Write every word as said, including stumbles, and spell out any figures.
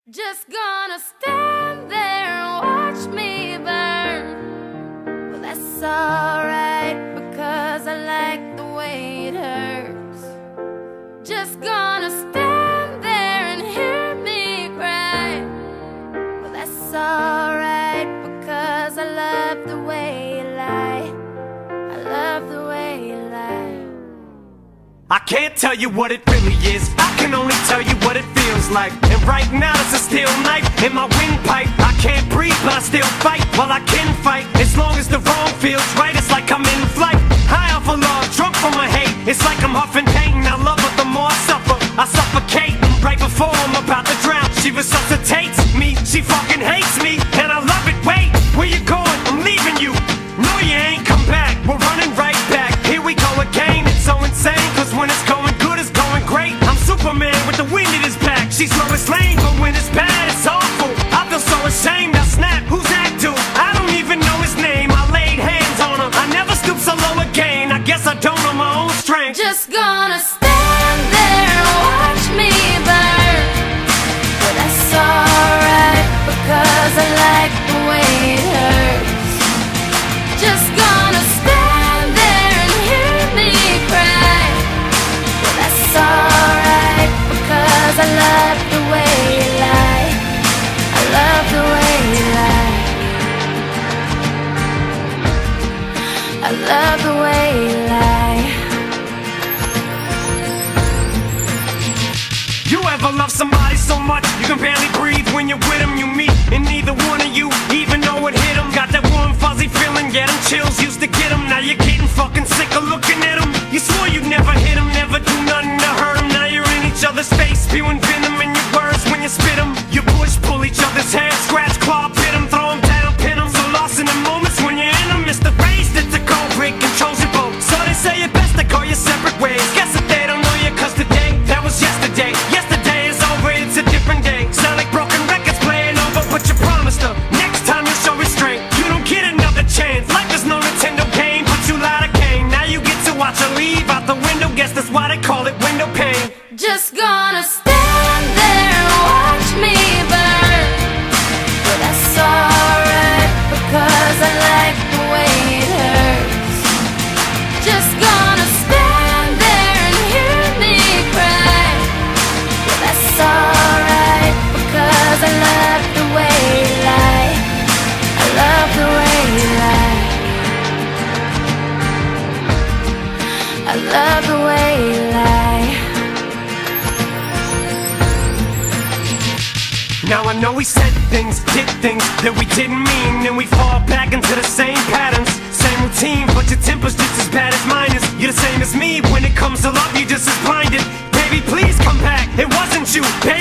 Just gonna stand there and watch me burn. Well, that's alright, because I like the way it hurts. Just gonna stand there and hear me cry. Well, that's alright, because I love the way you lie. I love the way you lie. I can't tell you what it really is, I can only tell you what it feels like. And right now it's a steel knife in my windpipe. I can't breathe but I still fight, while I can fight. As long as the wrong feels right, it's like I'm in flight. High off of love, drunk from my hate. It's like I'm huffing pain, I love her the more I suffer. I suffocate, right before I'm about to drown. She resuscitates me, she fucking hates me, and I love it. Wait, where you going? I'm leaving you. No, you ain't come back, we're running right back. Here we go again, it's so insane, cause when it's going good, it's going great. I'm Superman with the wind in his back. She's Lois Lane, but when it's bad, it's awful. I feel so ashamed, I snap, who's that dude? I don't even know his name, I laid hands on him. I never stoop so low again, I guess I don't know my own strength. Just gonna stand there and watch me burn. But that's alright, because I like the way it hurts. Just gonna stand there and hear me cry. But that's alright, because I love the way you lie. I love the way you lie. I love the way you lie. You ever love somebody so much you can barely breathe when you're with them? You meet and neither one of you even know it hit them. Got that warm fuzzy feeling, yeah, them chills used to get them. Now you're getting fucking sick of looking at them. You swore you'd never hit them, never do nothing to hurt them. Now you're in each other's face, spewing venom in your words when you spit them. You push, pull each other's hair, scratch, claw, pit them, throw them down, pin them. So lost in the moments when you're in them, it's the race that's a cold break controls your boat. So they say it best to go your separate ways. Guess that they don't know you, cause today, that was yesterday. Yesterday is over, it's a different day. Sound like broken records playing over, but you promised her next time you show restraint. You don't get another chance, life is no Nintendo game, but you lied again. Now you get to watch her leave out the window, guess that's why they call it window pane. Just gonna stand there and watch me burn. But that's alright, because I like the way it hurts. Just gonna stand there and hear me cry. But that's alright, because I love the way you lie. I love the way you lie. I love the way you lie. Now I know we said things, did things that we didn't mean, and we fall back into the same patterns, same routine, but your temper's just as bad as mine is. You're the same as me, when it comes to love, you're just as blinded. Baby, please come back, it wasn't you, baby.